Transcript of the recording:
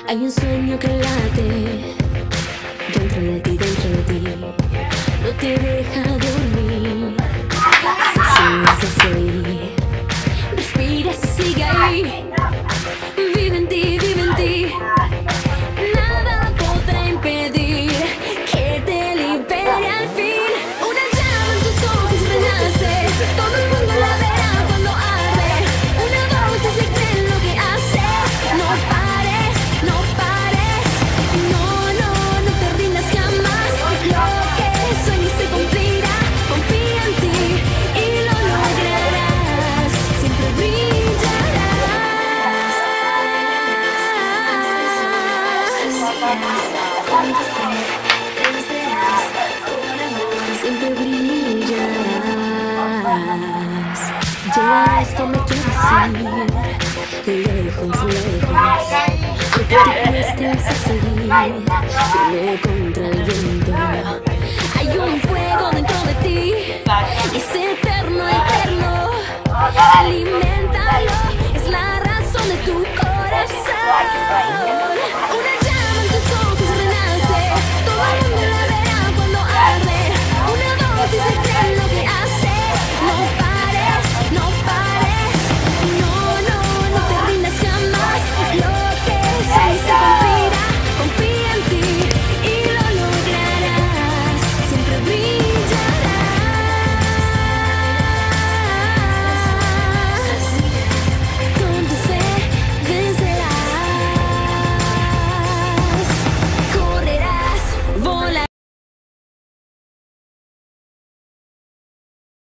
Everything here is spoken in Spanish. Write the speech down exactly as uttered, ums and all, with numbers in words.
Hay un sueño que late dentro de ti, dentro de ti. No te deja dormir. Sí, sí, sí. Respira, sigue ahí. Vive en ti, vive en ti. Nada podrá impedir que te libere al fin. Una llama en tus ojos renace. Todo el mundo la verá cuando arde. Una voz dice cree en lo que haces. No pares, no pares. No, no, no te rindas jamás. Lo que sueñes se cumplirá. Confía en ti y lo lograrás. Siempre brillarás. Siempre brillarás. Llegarás donde quieres ir, lejos, lejos. Aunque te cueste a seguir, firme contra el viento.